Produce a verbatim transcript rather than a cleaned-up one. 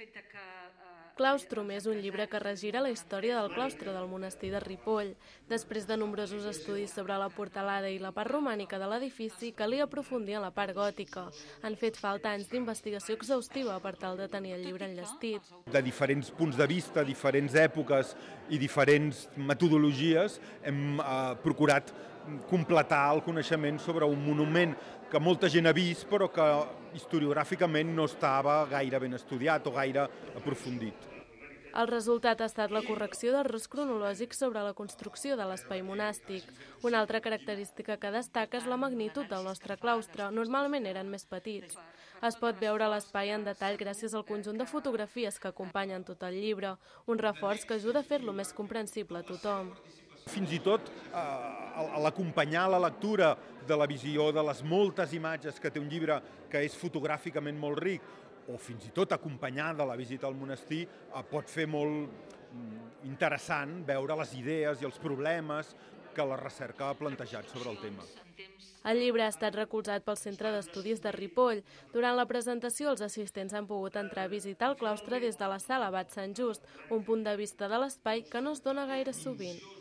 Claustrum és un llibre que regira la història del claustre del monestir de Ripoll. Després de nombrosos estudis sobre la portalada i la part romànica de l'edifici, calia aprofundir en la part gòtica. Han fet falta anys d'investigació exhaustiva per tal de tenir el llibre enllestit. De diferents punts de vista, diferents èpoques i diferents metodologies hem eh, procurat completar el coneixement sobre un monument que molta gent ha vist però que historiogràficament no estava gaire ben estudiat o gaire aprofundit. El resultat ha estat la correcció d'errors cronològics sobre la construcció de l'espai monàstic. Una altra característica que destaca és la magnitud del nostre claustre. Normalment eren més petits. Es pot veure l'espai en detall gràcies al conjunt de fotografies que acompanyen tot el llibre, un reforç que ajuda a fer-lo més comprensible a tothom. Fins i tot eh, a l'acompanyar la lectura de la visió de les moltes imatges que té un llibre que és fotogràficament molt ric, o fins i tot acompanyar de la visita al monestir, eh, pot fer molt interessant veure les idees i els problemes que la recerca ha plantejat sobre el tema. El llibre ha estat recolzat pel Centre d'Estudis de Ripoll. Durant la presentació, els assistents han pogut entrar a visitar el claustre des de la sala Abat Sant Just, un punt de vista de l'espai que no es dona gaire sovint.